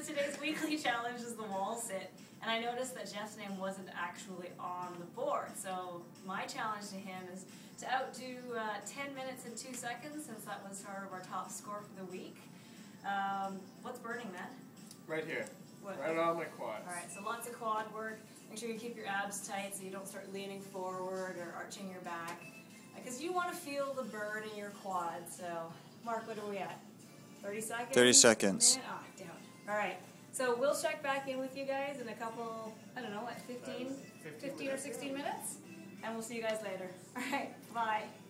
today's weekly challenge is the wall sit, and I noticed that Jeff's name wasn't actually on the board. So my challenge to him is to outdo 10 minutes and 2 seconds, since that was sort of our top score for the week. What's burning, Matt? Right here. What? Right on my quads. Alright, so lots of quad work. Make sure you keep your abs tight so you don't start leaning forward or arching your back. Because you want to feel the burn in your quads. So, Mark, what are we at? 30 seconds? 30 seconds. Ah, down. Alright, so we'll check back in with you guys in a couple, I don't know, what, 15 or 16 minutes? And we'll see you guys later. Alright, bye.